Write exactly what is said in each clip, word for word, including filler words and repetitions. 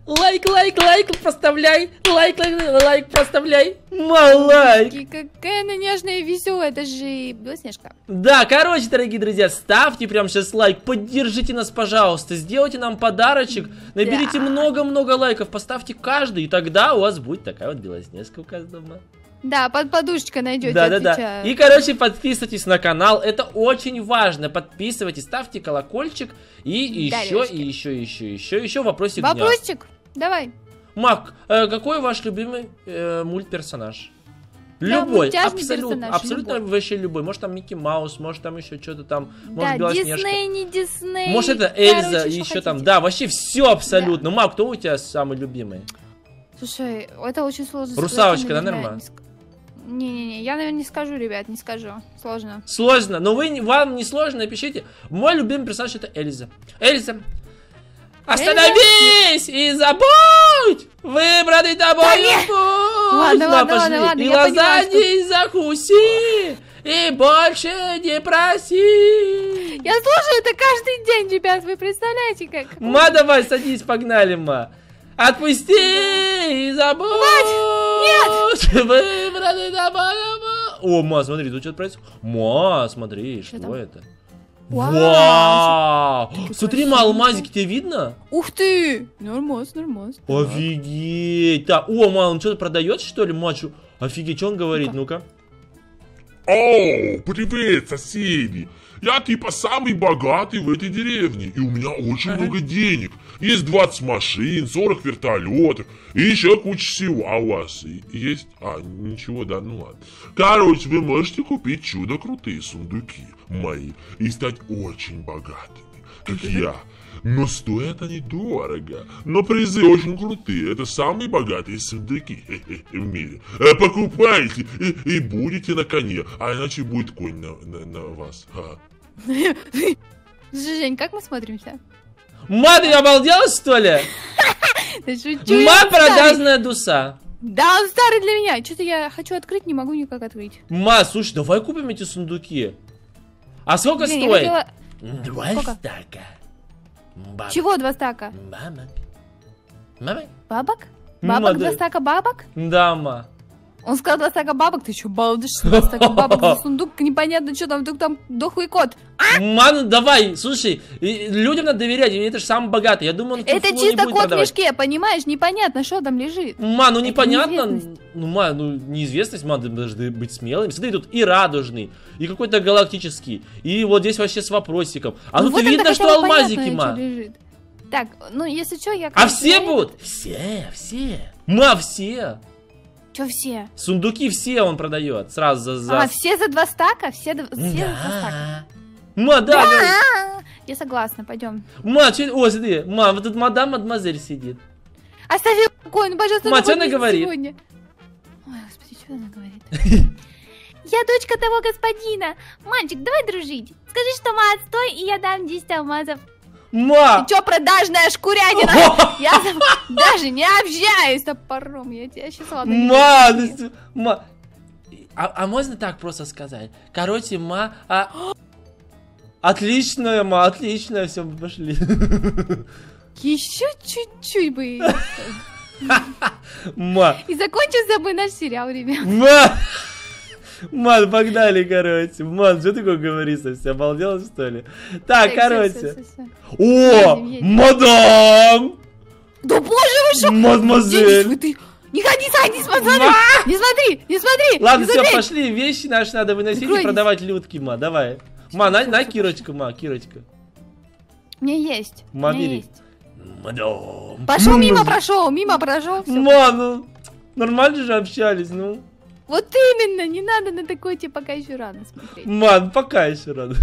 Лайк, лайк, лайк, проставляй. Лайк, лайк, лайк, проставляй. Малайк. Какая она нежная и веселая, это же Белоснежка. Да, короче, дорогие друзья, ставьте прямо сейчас лайк, поддержите нас, пожалуйста, сделайте нам подарочек, наберите много-много лайков, поставьте каждый, и тогда у вас будет такая вот Белоснежка у каждого. Да, под подушечкой найдете. Да, да, да. И, короче, подписывайтесь на канал. Это очень важно. Подписывайтесь, ставьте колокольчик. И да, еще, и еще, еще, еще, еще вопросик дня. Вопросик? Давай. Мак, э, какой ваш любимый э, мультперсонаж? Любой, да, абсолютно, абсолютно любой. Вообще любой. Может там Микки Маус, может там еще что-то там, может да, Белоснежка. Дисней, не Дисней. Может это Эльза, короче, еще там. Да, вообще все абсолютно. Да. Мак, кто у тебя самый любимый? Слушай, это очень сложно. Русалочка, да, нормально? Не-не-не, я, наверное, не скажу, ребят, не скажу. Сложно. Сложно, но вы, вам не сложно, напишите. Мой любимый персонаж это Эльза. Эльза, остановись Эльза? И забудь выбранный тобой да путь. Ладно, ладно, ладно, ладно, и я глаза поняла, не что... закуси, и больше не проси. Я слушаю это каждый день, ребят, вы представляете, как... Ма, давай, садись, погнали, ма. Отпусти и забудь. Нет! Выбранный тобой. О, ма, смотри, тут что-то происходит. Ма, смотри, что, что это? Вау! Вау! Смотри, ма, алмазики, тебе видно? Ух ты! Нормас, нормас. Офигеть! Так, о, ма, он что-то продает, что ли, мачу? Офигеть, что он говорит, ну-ка. О, привет, соседи! Я типа самый богатый в этой деревне, и у меня очень ага. много денег. Есть двадцать машин, сорок вертолетов, и еще куча всего. А у вас есть? А, ничего, да, ну ладно. Короче, вы можете купить чудо крутые сундуки мои и стать очень богатыми, как я. Но стоят они дорого. Но призы очень крутые. Это самые богатые сундуки в мире. Покупайте и, и будете на коне. А иначе будет конь на, на, на вас. Жень, как мы смотримся? Ма, ты обалдела, что ли? Ма, продажная дуса. Да, он старый для меня. Что-то я хочу открыть, не могу никак открыть. Ма, слушай, давай купим эти сундуки. А сколько Блин, стоит? Хотела... Два стака. Бабок. Чего два стака? Бабок. Бабок? Бабок? Бабок, два стака бабок? Да, ма. Он сказал два стака бабок, ты что, балдишь? Два стака бабок за сундук, непонятно, что там, вдруг там дохлый кот. А? Ман, давай, слушай, людям надо доверять, это же самый богатый, я думаю, он это чисто кот продавать. В мешке, понимаешь, непонятно, что там лежит. Ма, ну это непонятно, ну, ма, ну, неизвестность, ма, должны быть смелыми. Смотри, тут и радужный, и какой-то галактический, и вот здесь вообще с вопросиком. А ну, тут вот видно, что алмазики, ма. Так, ну, если что, я... А все будут? Все, все. Ма, все. Че все? Сундуки все он продает. Сразу за... за... А, все за два стака? Все, все да. за два стака? Ма, да, да. Я согласна, пойдем. Ма, че... О, смотри, ма, вот тут мадам мадемуазель сидит. Оставь ее покой, ну, пожалуйста, ма, что она говорит? Сегодня. Ой, господи, что она говорит? Я дочка того господина. Мальчик, давай дружить. Скажи, что ма, отстой, и я дам десять алмазов. Ма! Ты чё, продажная шкурятина? Я даже не общаюсь с топором. Я тебя сейчас ладно. Ма, ма. А, а можно так просто сказать? Короче, ма... А... Отличная, ма, отличная, все, пошли. Еще чуть-чуть бы. Ма. И закончился бы наш сериал, ребят. Ма! Ман, погнали, короче. Ман, что такое говорит совсем? Обалдел, что ли? Так, так короче. Все, все, все. О, едем, едем. Мадам! Да боже вы что? Мадемуазель! Ты... Не ходи, садись, смотри! Не смотри, не смотри! Ладно, не все, смотри. Пошли. Вещи наши надо выносить Закрой. И продавать людки, ма. Давай. Ма, на, на Кирочку, ма, Кирочка. У меня есть. Ма, у меня бери. есть. Мадам. Пошел мимо, прошел, мимо прошел. Ма, ну, нормально же общались, ну. Вот именно, не надо на такой, тебе пока еще рано смотреть. Ман, пока еще рано.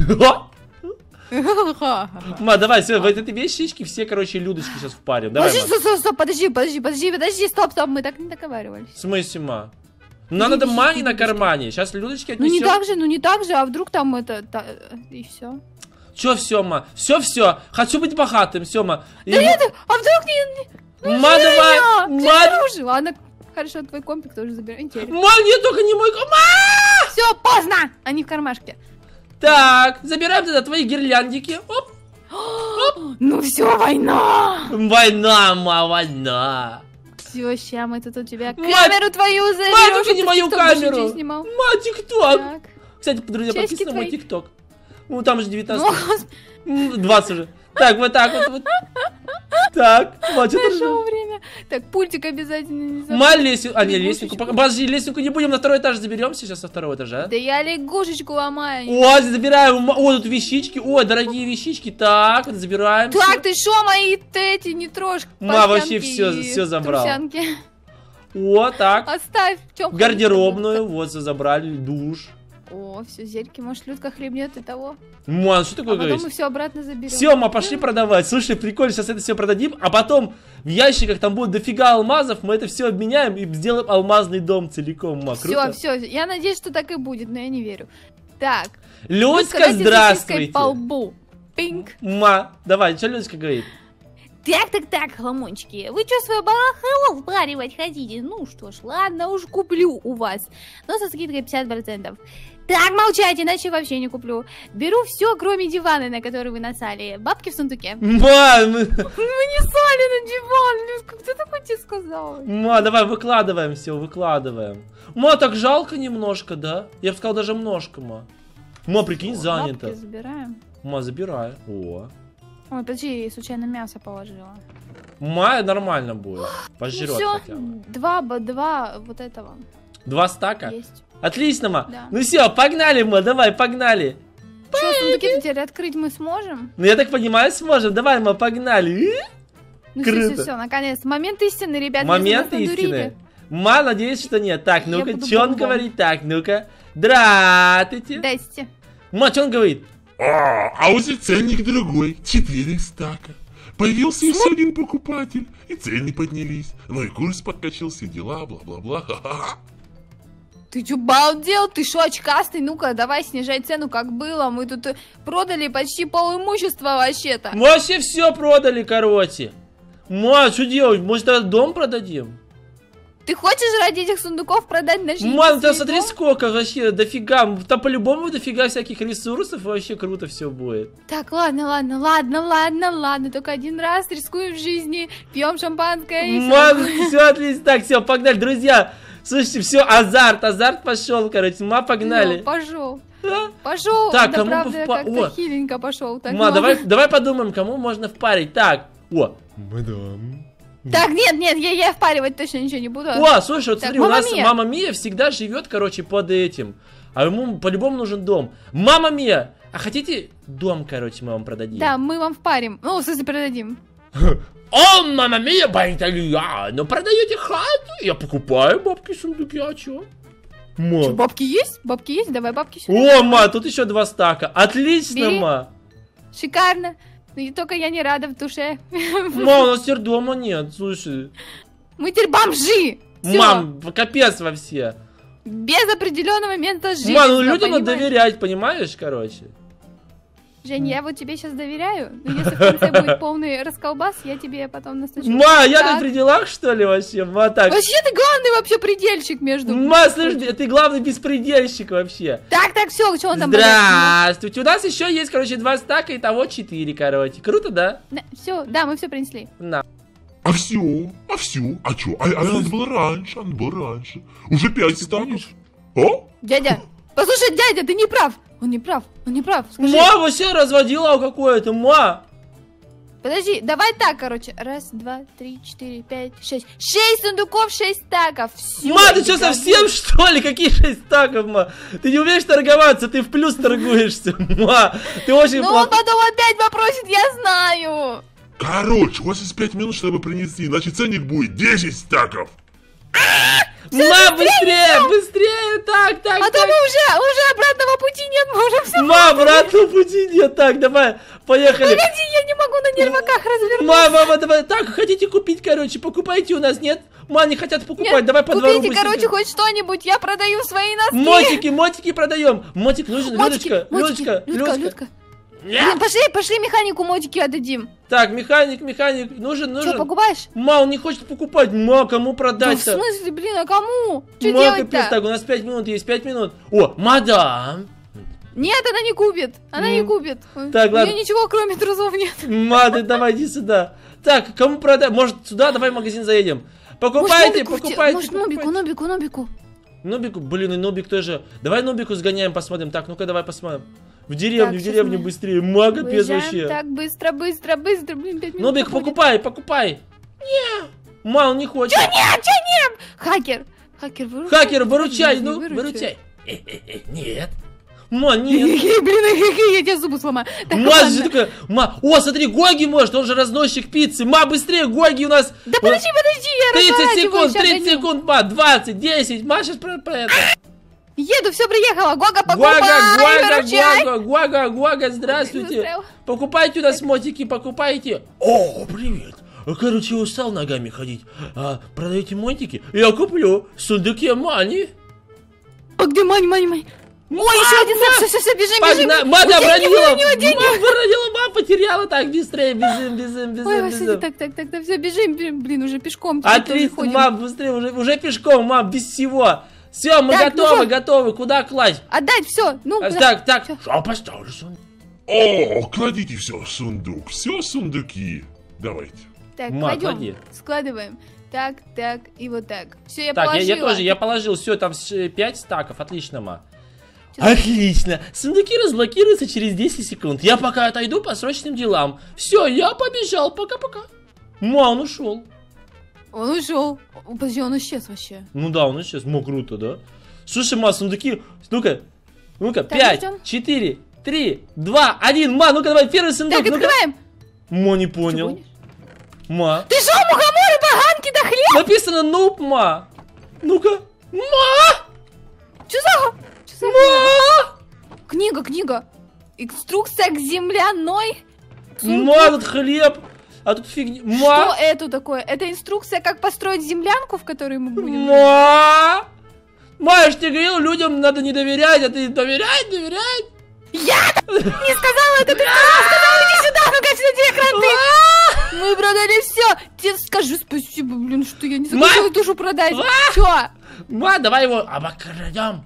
Ма, давай, все, в эти вещички все, короче, Людочки сейчас впарим. Давай, подожди, стоп, стоп, стоп, подожди, подожди, подожди, подожди, стоп, стоп, мы так не договаривались. В смысле, ма? Нам надо мани на кармане, сейчас Людочки отнесем. Ну не так же, ну не так же, а вдруг там это, та, и все. Че все, ма? Все, все, хочу быть богатым, все, ма. Да и... нет, а вдруг не... Ну, ма, давай, ма... Ладно, хорошо, твой компик тоже забираем. Ма, нет, только не мой компик. Все, поздно, они в кармашке. Так, забираем тогда твои гирляндики. Оп. Ну все, война! Война, ма, война. Все, ща мы тут у тебя Мать- камеру твою заберем. Мать, только чтобы не ты мою тикток больше камеру. не снимал. Ма, тикток. Так. Кстати, друзья, Часики подписывайтесь на мой твои. тикток. Ну, там же Ну, девятнадцать. М, двадцать уже. Так, вот так вот. вот. Так, вот что Прошло ты. время. Так, пультик обязательно не забудь. Ма, лестницу. А, не, Лягушечку. лестницу. пока- Подожди, лестницу не будем, на второй этаж заберемся сейчас со второго этажа. Да я лягушечку ломаю. О, забираем. Ма- О, тут вещички. О, дорогие вещички. Так, вот забираем. Так, ты шо мои эти не трожь? Ма, вообще портянки всё- и всё забрал. трусянки. О, так. Оставь. В чём Гардеробную. Вот, все забрали. Душ. О, все, зельки, может, Людка хлебнет и того. Ман, что такое А потом говоришь? мы все обратно заберем. Все, мы пошли продавать. Слушай, прикольно, сейчас это все продадим, а потом в ящиках там будет дофига алмазов, мы это все обменяем и сделаем алмазный дом целиком, ма. Все, Круто? все. Я надеюсь, что так и будет, но я не верю. Так. Людька, дайте здравствуйте. сосиской по лбу. Пинг. Ма, давай, что Людька говорит? Так, так, так, хламончики, вы что, свое барахло впаривать хотите? Ну что ж, ладно, уж куплю у вас, но со скидкой пятьдесят процентов. Так, молчать, иначе вообще не куплю. Беру все, кроме дивана, на который вы насали. Бабки в сундуке. Ма, мы- Мы не сали на диван, Люська, кто такой тебе сказал? Ма, давай выкладываем все, выкладываем. Ма, так жалко немножко, да? Я бы сказал даже немножко, ма. Ма, прикинь, занято. Бабки забираем. Ма, забирай. О. Ой, подожди, я случайно мясо положила. Ма, нормально будет. Пожрет все, хотя бы. два, б- два вот этого Два стака? есть. Отлично, ма. Да. Ну все, погнали, ма, давай, погнали. Что, сундуки теперь открыть мы сможем? Ну я так понимаю, сможем. Давай, мы погнали. Ну все, Круто. все, все, наконец. Момент истины, ребят. Момент если нас надурили. истины. Ма, надеюсь, что нет. Так, Я ну-ка, буду что он бомбом. говорит? Так, ну-ка. Здравствуйте. Здрасте. Ма, что он говорит? А, а уже ценник другой, четыре стака. Появился еще один покупатель, и цены поднялись. Ну и курс подкачался, дела, бла-бла-бла. Ха-ха-ха. Ты чё, балдел? Ты шо, очкастый? Ну-ка, давай снижай цену, как было. Мы тут э, продали почти пол имущества вообще-то. Мы вообще все продали, короче. Ма, что делать? Может, тогда дом продадим? Ты хочешь ради этих сундуков продать наш Ма, ну ты единственный смотри, дом? сколько вообще, дофига. Там по-любому дофига всяких ресурсов, вообще круто все будет. Так, ладно, ладно, ладно, ладно, ладно. Только один раз рискуем в жизни. Пьем шампанское и Ма, всё. все отлично. Так, все, погнали, друзья. Слушайте, все, азарт, азарт пошел, короче. Ма, погнали. Ну, пошел. А? Пошел. Так, да, кому правда, повпа- как-то О. хиленько пошел. Так, Ма, ладно. давай, давай подумаем, кому можно впарить. Так, о, мадам. Так, нет, нет, я, я впаривать точно ничего не буду. О, слушай, вот Так, смотри, у Мама нас Мия. Мама Мия всегда живет, короче, под этим. А ему по-любому нужен дом. Мама Мия, а хотите дом, короче, мы вам продадим? Да, мы вам впарим. Ну, в смысле, продадим. О, Мама Мия, по-итальяну, продаете хату? Я покупаю бабки сундуки, а чё? Ма. Чё, бабки есть? Бабки есть? Давай бабки сюда. О, ма, тут еще два стака. Отлично, Бери. ма. Шикарно. Ну, и только я не рада в душе. Ма, у нас теперь дома нет, слушай. Мы теперь бомжи. Всё. Мам, капец во все. Без определенного момента жизни. Ма, ну людям надо понимаешь? доверять, понимаешь, короче. Жень, я вот тебе сейчас доверяю, но если в конце будет полный расколбас, я тебе потом настучу. Ма, я Так. на пределах, что ли, вообще? Ма, так. Вообще ты главный вообще предельщик между... Ма, слушай, ты главный беспредельщик вообще. Так, так, все, что он там... продает? Здравствуйте. У нас еще есть, короче, два стака, и того четыре, короче. Круто, да? Все, да, мы все принесли. На. А все, а все, а чё? А, а надо было раньше, надо было раньше. Уже пять станешь? О? Дядя, послушай, дядя, ты не прав. Он не прав, он не прав. Скажи. Ма, вообще разводила какое-то, ма. Подожди, давай так, короче. Раз, два, три, четыре, пять, шесть. Шесть сундуков, шесть стаков. Всё, Ма, ты что, дорогой. совсем, что ли? Какие шесть стаков, ма? Ты не умеешь торговаться, ты в плюс торгуешься, ма. Ты очень Ну, он плохо. потом опять попросит, я знаю. Короче, у вас есть пять минут, чтобы принести, иначе ценник будет десять стаков. Ма, быстрее, быстрее, так, так, А то так. мы уже, уже обратного пути нет, мы уже все. Ма, обратного пути нет, так, давай, поехали. Погоди, я не могу на нерваках развернуться. Ма, мама, давай, так, хотите купить, короче, покупайте у нас, нет? Ма, не хотят покупать, Нет, давай по двору купите, быстренько. короче, хоть что-нибудь, я продаю свои носки. Мотики, мотики продаем. Мотик нужен, Мотики, Людочка, мотики, Людочка, Людка, Людочка. Людка. Нет. Блин, пошли, пошли механику мотики отдадим. Так, механик, механик, нужен, Что, нужен. покупаешь? Ма, он не хочет покупать. Ма, кому Да в продать-то? смысле, блин, а кому? Что Ма, капец, делать-то? так, у нас пять минут есть, пять минут. О, мадам. Нет, она не купит. Она не Ну, купит. так, У ладно. нее ничего, кроме трусов, нет. Ма, ты давай иди сюда. Так, кому продать? Может, сюда давай в магазин заедем. Покупайте, Может, Нубику, покупайте, может, Нубику, покупайте. Нубику, Нубику. Нубику, блин, и Нубик тоже. Давай Нубику сгоняем, посмотрим. Так, ну-ка, давай посмотрим. В деревню, Так, в щас деревню мы быстрее. Ма, капец Выезжаем. вообще. Так, быстро, быстро, быстро. Блин, пять минут Нубик, проходит. покупай, покупай. Не, ма, он не хочет. Чё нет, чё нет? Хакер. Хакер, выручай. Хакер, выручай, ну, Выручай. выручай. Э-э-э, нет. Ма, нет. Блин, я тебе зубы сломаю. Так, Ма, ладно. же такая, ма, о, смотри, Гоги может, он же разносчик пиццы. Ма, быстрее, Гоги у нас. Да подожди, подожди, я тридцать секунд, разворачиваюсь, ща тридцать гоню. секунд, ма, двадцать, десять, ма, сейчас про, про это. Еду, все, приехала. Гога, покупай, Гуага, Гуага, выручай. Гуага, Гуага, Гуага, здравствуйте. Застрял. Покупайте у нас мотики, покупайте. О, привет. Короче, устал ногами ходить. А, продаете мотики? Я куплю. Сундуки мани. А где Мань, Мань, Мань? Ой, еще один сэп, все, все, все, бежим, бежим. Погнали. Ма, У тебя не обронила. было у него денег. Ма, обронила, ма, потеряла. Так, быстрее, бежим, бежим, Ой, бежим, Василий, бежим. так, так, так, так, все, бежим, бежим. Блин, уже пешком. теперь А тоже тридцать, ходим. мам, быстрее, уже, уже пешком, мам, без всего. Все, мы Так, ну готовы, что? готовы. Куда класть? Отдать все. Ну, А, куда? Так, так. Всё. Что поставлю сундук? О, кладите все в сундук, все сундуки. Давайте. Так, Ма, кладем, клади. складываем. Так, так и вот так. Все, я Так, я, положила. я тоже, я положил, все, там пять стаков, отлично, ма. Всё. Отлично, сундуки разблокируются через десять секунд. Я пока отойду по срочным делам. Все, я побежал, пока-пока. Ма, он ушел. Он ушел. О, подожди, он исчез вообще. Ну да, он исчез, мо, круто, да? Слушай, ма, сундуки, ну-ка, ну-ка, Так, пять, ждём. четыре, три, два, один, ма, ну-ка, давай, первый сундук, Так, ну-ка. открываем. Ма, не Ты понял. гонишь? Ма. Ты что, мухоморы, поганки, да хлеб? Написано нуб, ма. Ну-ка. Ма! Что за... Чё за... Ма! Книга, книга. Инструкция к земляной. Ма, тут хлеб. А тут фигня. Что Ма! это такое? Это инструкция, как построить землянку, в которой мы будем жить? Ма! Ма, я ж тебе говорил, людям надо не доверять, а ты доверять, доверять. Я не сказала это, ты сказала, сказала, иди сюда, ну-ка, сюда, тебе кранты. Мы продали все. Тебе скажи спасибо, блин, что я не захотела душу продать. Все. Ма, давай его обокрадем.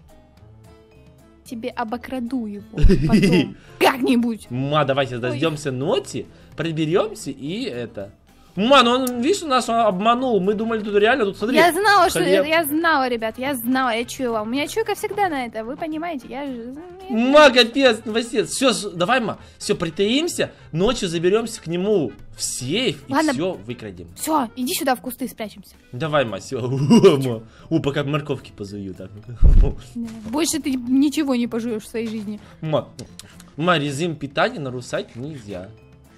Тебе обокраду его потом. Как-нибудь. Ма, давайте дождемся ночи, приберемся и это. Ма, ну он, видишь, нас он обманул. Мы думали, тут реально, тут смотри. Я знала, что... хлеб. Я знала, ребят, я знала, я чуяла. У меня чуйка всегда на это, вы понимаете, я же... Ма, капец, новостец. Все, давай, ма, все, притаимся, ночью заберемся к нему в сейф и Ладно. все выкрадем. Все, иди сюда в кусты спрячемся. Давай, ма, все. О, пока морковки позую так. Больше ты ничего не пожуешь в своей жизни. Ма, ма, режим питания нарушать нельзя.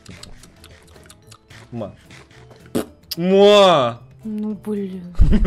Ма. Ма. Ну, блин.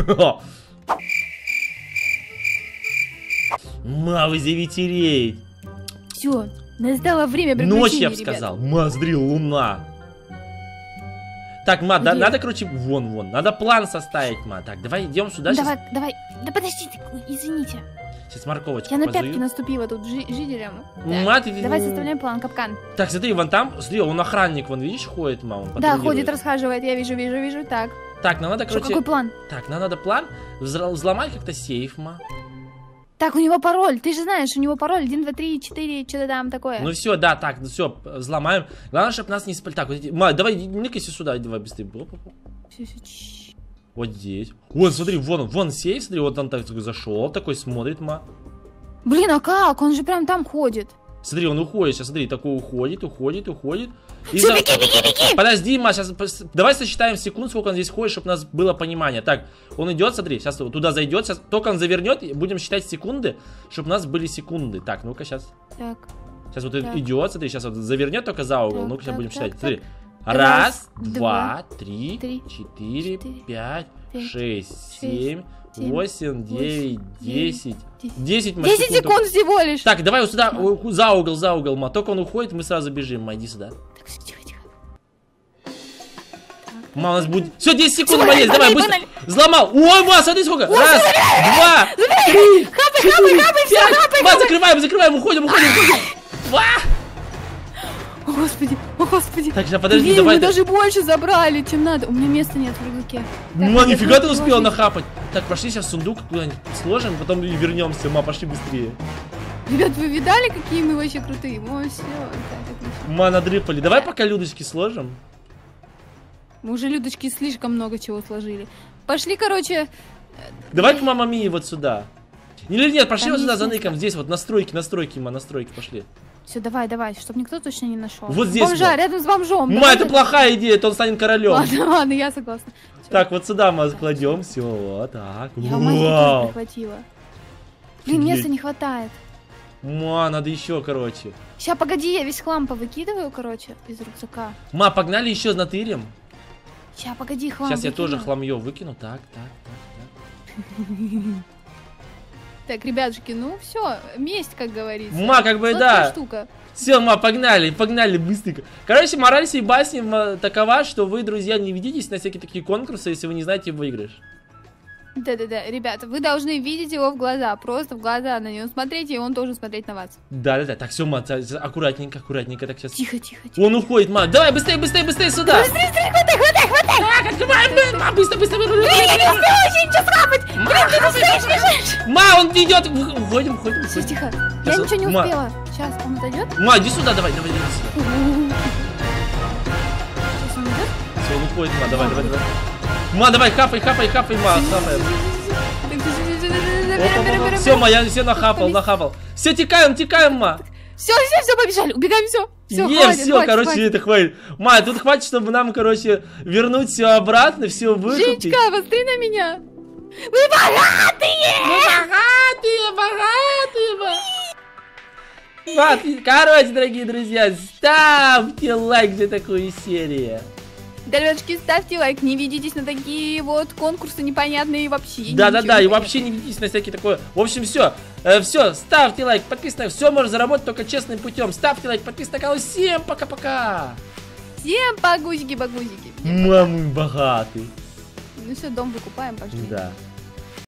Ма, вы заветереет. Все, настало время приключений, Ночь, я бы ребят. сказал. Ма, смотри, луна. Так, ма, да, Где? надо, короче, вон, вон. Надо план составить, ма. Так, давай идем сюда. Ну, Сейчас, давай, давай. Да подождите, извините. сейчас морковочку Я на позую. пятки наступила тут жи- жителям. Так, Ма, ты- давай составляем план, капкан. Так, смотри, вон там, смотри, он охранник, вон, видишь, ходит, ма, он Да, патрулирует. ходит, расхаживает, я вижу, вижу, вижу. Так, Так, нам надо, что, короче, какой план? так, нам надо план взра- взломать как-то сейф, ма. Так, у него пароль, ты же знаешь, у него пароль один, два, три, четыре, что-то там такое. Ну все, да, так, ну все, взломаем. Главное, чтобы нас не спали. Так, вот эти... Ма, давай, ныкайся сюда, давай быстрее. Оп, оп, оп. Всё, всё, чш. Вот здесь. Вот, смотри, вон он, вон сейф, смотри, вот он так зашел, такой смотрит, ма. Блин, а как? Он же прям там ходит. Смотри, он уходит, сейчас, смотри, такой уходит, уходит, уходит. И Всё, за- беги, беги, беги! Подожди, ма, сейчас, давай сосчитаем секунд, сколько он здесь ходит, чтобы у нас было понимание. Так, он идет, смотри, сейчас туда зайдет, сейчас только он завернет, и будем считать секунды, чтобы у нас были секунды. Так, ну-ка, сейчас. Так, Сейчас вот Так. идет, смотри, сейчас вот завернет только за угол. Так, Ну-ка, сейчас так, будем так, считать. так. Смотри. Раз, Раз, два, два, три, три, четыре, четыре, пять, пять, шесть, шесть, семь, семь, восемь, девять, десять. десять. Десять ма, десять секунд. секунд всего лишь. Так, давай вот сюда, у- за угол, за угол, ма. Только он уходит, мы сразу бежим, ма, иди сюда. Так, всё, тихо, тихо. Ма, у нас будет... Все, десять секунд, Всё, ма, есть, давай, погнали, быстро. погнали. Взломал. Ой, ма, смотри сколько. Раз, два, три, четыре, пять. Ма, закрываем, закрываем, уходим, уходим, уходим. Ва! О, господи, о, господи. Так, сейчас, подожди, Блин, давай. мы да- даже больше забрали, чем надо. У меня места нет в рюкзаке. Так, Ну, надо нифига ты будет успела положить. нахапать. Так, пошли сейчас сундук куда-нибудь сложим, потом и вернемся. Ма, пошли быстрее. Ребят, вы видали, какие мы вообще крутые? Мы все. Ма, надрыпали. Давай пока людочки сложим. Мы уже, Людочки, слишком много чего сложили. Пошли, короче... Давай к мама Мии вот сюда. Или нет, пошли Там вот сюда есть за место. ныком. Здесь вот настройки, настройки, ма, настройки, пошли. Все, давай, давай, чтобы никто точно не нашел. Вот здесь Бомжа, вот. рядом с бомжом. Ма, давай это за- плохая идея, то он станет королем. Ладно, ладно, я согласна. Всё. Так, вот сюда мы кладем. Все, вот так. Я маленький тоже Вау. прихватила. Блин, Офигеть. места не хватает. Ма, надо еще, короче. Сейчас, погоди, я весь хлам повыкидываю, короче, из рюкзака. Ма, погнали еще натырим. Сейчас, погоди, хлам Сейчас я тоже выкину. хламье выкину. Так, так, так, так. Так, ребятушки, ну все, месть, как говорится. Ма, как бы Сладкая да. штука. Все, ма, погнали, погнали быстренько. Короче, мораль сей басни ма, такова, что вы, друзья, не ведитесь на всякие такие конкурсы, если вы не знаете выигрыш. Да-да-да, ребята, вы должны видеть его в глаза, просто в глаза на него смотреть, и он должен смотреть на вас. Да-да-да, так, все, ма, ца- ца- аккуратненько, аккуратненько, так сейчас. Тихо, тихо, тихо. Он уходит, ма, давай, быстрее, быстрее, быстрее сюда. Быстрее, быстрее, хватай, хватай, хватай! Так, открываем, блин, ма, быстро, быстро, быстро. Блин, я не успела вообще ничего схапать! Блин, ты не успеешь бежать! Ма, он идет, вы- уходим, уходим, Все, уходим. тихо, я Сейчас, ничего не ма. успела. Сейчас, он отойдет? Ма, иди сюда, давай, давай, давай сюда. Сейчас он идет? Все, он уходит, ма, давай, давай, давай. Ма, давай, хапай, хапай, хапай, ма, хапай. Все, ма, я все нахапал, нахапал. Все, текаем, текаем, ма. Все, все, все, побежали, убегаем, все. Все, Не, все, короче, это хватит. Ма, тут хватит, чтобы нам, короче, вернуть все обратно, все выкупить. Женечка, посмотри на меня. Вы богатые! Богатые, богатые, богатые. Короче, дорогие друзья, ставьте лайк за такую серию. Да, ребятушки, ставьте лайк, не ведитесь на такие вот конкурсы непонятные вообще. Да-да-да, и ничего вообще не ведитесь на всякие такое. В общем, все. Все, ставьте лайк, подписывайтесь. Все можно заработать только честным путем. Ставьте лайк, подписывайтесь на канал. Всем пока-пока. Всем погузики-погузики. Мамы богатый. Ну все, дом выкупаем, пошли. Да.